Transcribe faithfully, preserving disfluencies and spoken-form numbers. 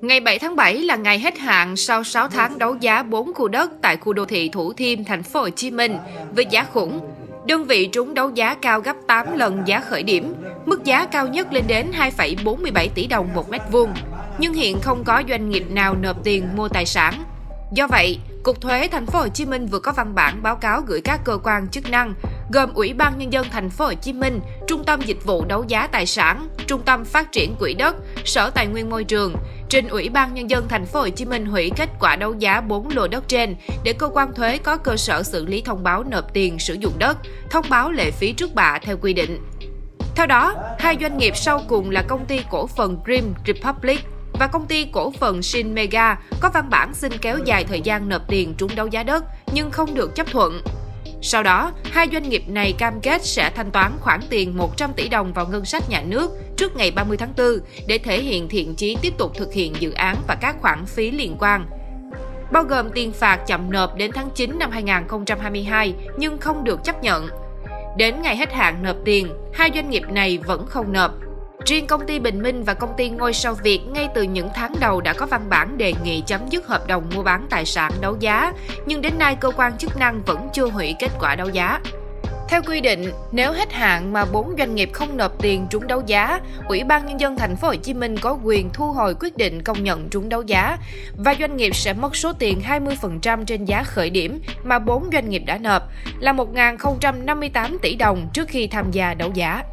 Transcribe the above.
Ngày bảy tháng bảy là ngày hết hạn sau sáu tháng đấu giá bốn khu đất tại khu đô thị Thủ Thiêm, thành phố Hồ Chí Minh với giá khủng. Đơn vị trúng đấu giá cao gấp tám lần giá khởi điểm, mức giá cao nhất lên đến hai phẩy bốn mươi bảy tỷ đồng một mét vuông. Nhưng hiện không có doanh nghiệp nào nộp tiền mua tài sản. Do vậy, Cục Thuế thành phố Hồ Chí Minh vừa có văn bản báo cáo gửi các cơ quan chức năng gồm Ủy ban Nhân dân thành phố Hồ Chí Minh, Trung tâm Dịch vụ Đấu giá Tài sản, Trung tâm Phát triển Quỹ đất, Sở Tài nguyên Môi trường, trình Ủy ban Nhân dân thành phố Hồ Chí Minh hủy kết quả đấu giá bốn lô đất trên để cơ quan thuế có cơ sở xử lý thông báo nộp tiền sử dụng đất, thông báo lệ phí trước bạ theo quy định. Theo đó, hai doanh nghiệp sau cùng là công ty cổ phần Dream Republic và công ty cổ phần Shin Mega có văn bản xin kéo dài thời gian nộp tiền trúng đấu giá đất nhưng không được chấp thuận. Sau đó, hai doanh nghiệp này cam kết sẽ thanh toán khoản tiền một trăm tỷ đồng vào ngân sách nhà nước trước ngày ba mươi tháng tư để thể hiện thiện chí tiếp tục thực hiện dự án và các khoản phí liên quan, bao gồm tiền phạt chậm nộp đến tháng chín năm hai nghìn không trăm hai mươi hai nhưng không được chấp nhận. Đến ngày hết hạn nộp tiền, hai doanh nghiệp này vẫn không nộp. Riêng công ty Bình Minh và công ty Ngôi Sao Việt ngay từ những tháng đầu đã có văn bản đề nghị chấm dứt hợp đồng mua bán tài sản đấu giá, nhưng đến nay cơ quan chức năng vẫn chưa hủy kết quả đấu giá. Theo quy định, nếu hết hạn mà bốn doanh nghiệp không nộp tiền trúng đấu giá, Ủy ban Nhân dân thành phố Hồ Chí Minh có quyền thu hồi quyết định công nhận trúng đấu giá và doanh nghiệp sẽ mất số tiền hai mươi phần trăm trên giá khởi điểm mà bốn doanh nghiệp đã nộp là một nghìn không trăm năm mươi tám tỷ đồng trước khi tham gia đấu giá.